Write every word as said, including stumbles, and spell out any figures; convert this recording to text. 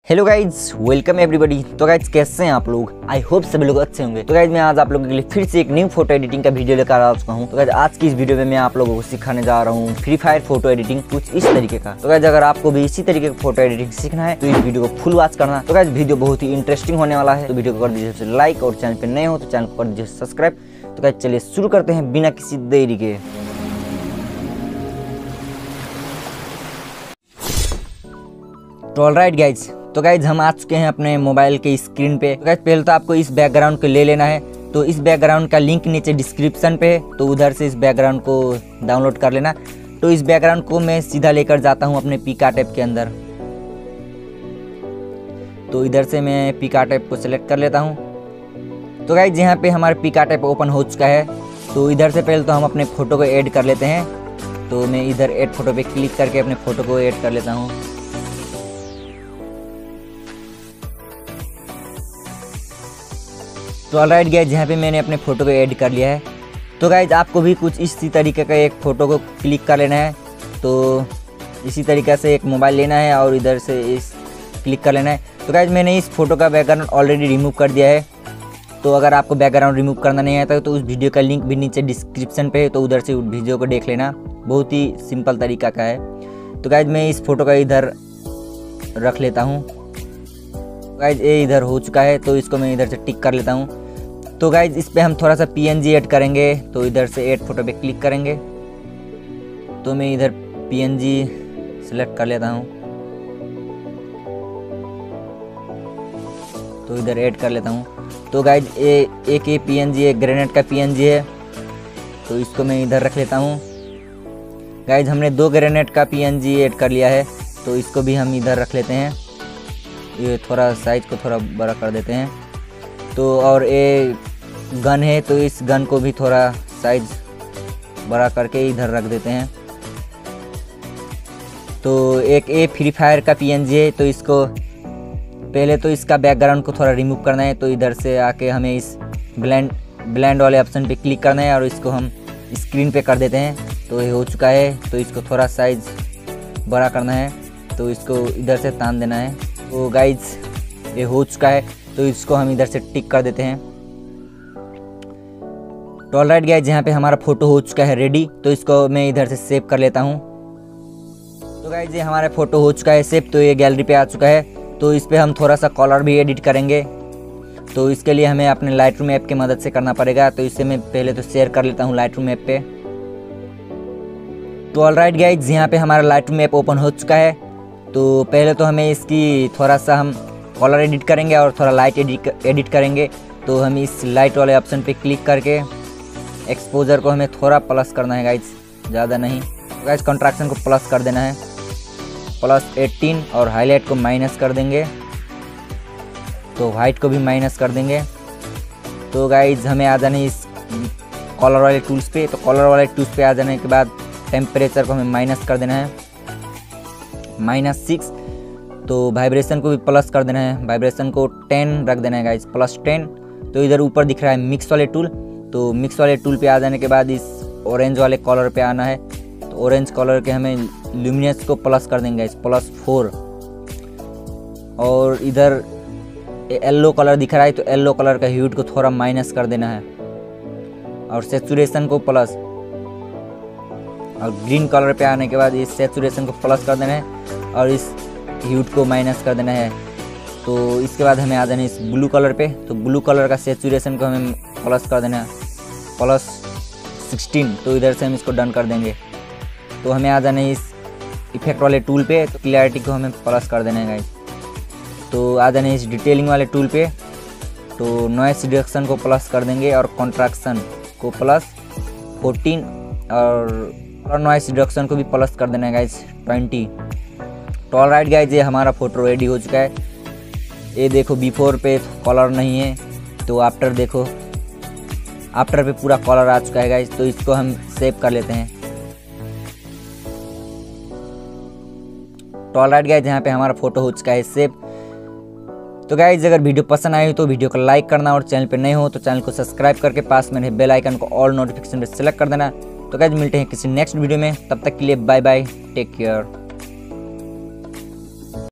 Hello guys, welcome everybody. तो guys कैसे हैं आप लोग? आई होप सभी लोग अच्छे होंगे। तो गाइज मैं आज आप लोगों के लिए फिर से एक न्यू फोटो एडिटिंग का वीडियो लेकर आ चुका हूँ। तो गाइज आज की इस वीडियो में मैं आप लोगों को सिखाने जा रहा हूँ फ्री फायर फोटो एडिटिंग कुछ इस तरीके का। तो गाइज अगर आपको भी इसी तरीके का फोटो एडिटिंग सीखना है तो इस वीडियो को फुल वॉच करना। तो गाइज वीडियो बहुत ही इंटरेस्टिंग होने वाला है। तो वीडियो को कर दीजिए लाइक और चैनल पर नए हो तो चैनल को कर दीजिए सब्सक्राइब। तो गाइज चलिए शुरू करते हैं बिना किसी देरी के। तो ऑलराइट गाइज, तो गाइज हम आ चुके हैं अपने मोबाइल के स्क्रीन पे। तो गाइज पहले तो आपको इस बैकग्राउंड को ले लेना है। तो इस बैकग्राउंड का लिंक नीचे डिस्क्रिप्शन पे है, तो उधर से इस बैकग्राउंड को डाउनलोड कर लेना। तो इस बैकग्राउंड को मैं सीधा लेकर जाता हूँ अपने पिकार्ट ऐप के अंदर। तो इधर से मैं पिकार्ट ऐप को सिलेक्ट कर लेता हूँ। तो गाइज यहाँ पे हमारा पिकार्ट ऐप ओपन हो चुका है। तो इधर से पहले तो हम अपने फ़ोटो को ऐड कर लेते हैं। तो मैं इधर ऐड फोटो पे क्लिक करके अपने फ़ोटो को ऐड कर लेता हूँ। तो ऑलराइट गाइज, यहाँ पे मैंने अपने फ़ोटो को ऐड कर लिया है। तो गाइज आपको भी कुछ इसी तरीके का एक फ़ोटो को क्लिक कर लेना है। तो इसी तरीके से एक मोबाइल लेना है और इधर से इस क्लिक कर लेना है। तो गाइज मैंने इस फ़ोटो का बैकग्राउंड ऑलरेडी रिमूव कर दिया है। तो अगर आपको बैकग्राउंड रिमूव करना नहीं आता तो उस वीडियो का लिंक भी नीचे डिस्क्रिप्शन पे है, तो उधर से उस वीडियो को देख लेना। बहुत ही सिंपल तरीका का है। तो गाइज मैं इस फ़ोटो का इधर रख लेता हूँ। गाइज ये इधर हो चुका है, तो इसको मैं इधर से टिक कर लेता हूँ। तो गाइज इस पे हम थोड़ा सा पीएनजी ऐड करेंगे। तो इधर से ऐड फोटो पे क्लिक करेंगे। तो मैं इधर पीएनजी सेलेक्ट कर लेता हूँ। तो इधर ऐड कर लेता हूँ। तो गाइज ये एक ये पीएनजी एक ग्रेनेड का पीएनजी है, तो इसको मैं इधर रख लेता हूँ। गाइज हमने दो ग्रेनेड का पीएनजी ऐड कर लिया है, तो इसको भी हम इधर रख लेते हैं। ये थोड़ा साइज को थोड़ा बड़ा कर देते हैं। तो और ये गन है, तो इस गन को भी थोड़ा साइज बड़ा करके इधर रख देते हैं। तो एक ये फ्री फायर का पीएनजी है, तो इसको पहले तो इसका बैकग्राउंड को थोड़ा रिमूव करना है। तो इधर से आके हमें इस ब्लेंड ब्लेंड वाले ऑप्शन पे क्लिक करना है और इसको हम स्क्रीन पे कर देते हैं। तो ये हो चुका है। तो इसको थोड़ा साइज बड़ा करना है, तो इसको इधर से तान देना है। तो गाइज ये हो चुका है, तो इसको हम इधर से टिक कर देते हैं। तो ऑलराइट गाइज, यहाँ पे हमारा फोटो हो चुका है रेडी। तो इसको मैं इधर से सेव कर लेता हूँ। तो गाइज ये हमारा फोटो हो चुका है सेव। तो ये गैलरी पे आ चुका है। तो इस पे हम थोड़ा सा कलर भी एडिट करेंगे। तो इसके लिए हमें अपने लाइटरूम ऐप की मदद से करना पड़ेगा। तो इसे मैं पहले तो शेयर कर लेता हूँ लाइटरूम ऐप पे। तो ऑलराइट गाइज, यहाँ पे हमारा लाइटरूम ऐप ओपन हो चुका है। तो पहले तो हमें इसकी थोड़ा सा हम कलर एडिट करेंगे और थोड़ा लाइट एडिट एडिट करेंगे। तो हम इस लाइट वाले ऑप्शन पे क्लिक करके एक्सपोजर को हमें थोड़ा प्लस करना है गाइज, ज़्यादा नहीं। तो गाइज कंट्रैक्शन को प्लस कर देना है, प्लस एटीन, और हाईलाइट को माइनस कर देंगे। तो वाइट को भी माइनस कर देंगे। तो गाइज हमें आ जाने इस कलर वाले टूल्स पे। तो कलर वाले टूल्स पे आ जाने के बाद टेम्परेचर को हमें माइनस कर देना है, माइनस सिक्स। तो वाइब्रेशन को भी प्लस कर देना है, वाइब्रेशन को टेन रख देना है गाइज, प्लस टेन। तो इधर ऊपर दिख रहा है मिक्स वाले टूल। तो मिक्स वाले टूल पे आ जाने के बाद इस ऑरेंज वाले कलर पे आना है। तो ऑरेंज कलर के हमें ल्यूमिनस को प्लस कर देंगे गाइज, प्लस फोर। और इधर येलो कलर दिख रहा है, तो येलो कलर का ह्यूड को थोड़ा माइनस कर देना है और सेचुरेशन को प्लस। और ग्रीन कलर पे आने के बाद इस सेचुरेशन को प्लस कर देना है और इस ह्यूड को माइनस कर देना है। तो इसके बाद हमें आ जाना है इस ब्लू कलर पे। तो ब्लू कलर का सेचुरेशन को हमें प्लस कर देना है, प्लस सिक्सटीन। तो इधर से हम इसको डन कर देंगे। तो हमें आ जाना है इस इफेक्ट वाले टूल पे। तो क्लैरिटी को हमें प्लस कर देना है गाइस। तो आ जाना है इस डिटेलिंग वाले टूल पे। तो नॉइस रिडक्शन को प्लस कर देंगे और कॉन्ट्रैक्शन को प्लस फोर्टीन, और और नॉइस रिडक्शन को भी प्लस कर देना है गाइस, ट्वेंटी। तो ऑलराइट गाइज, ये हमारा फोटो रेडी हो चुका है। ये देखो बिफोर पे कलर नहीं है, तो आफ्टर देखो, आफ्टर पे पूरा कलर आ चुका है गाइज। तो इसको हम सेव कर लेते हैं। तो ऑलराइट गाइज, यहाँ पे हमारा फोटो हो चुका है सेव। तो गाइज अगर वीडियो पसंद आई तो वीडियो को लाइक करना और चैनल पे नए हो तो चैनल को सब्सक्राइब करके पास में बेल आइकन को ऑल नोटिफिकेशन पे सेलेक्ट कर देना। तो गाइज मिलते हैं किसी नेक्स्ट वीडियो में, तब तक के लिए बाय बाय, टेक केयर।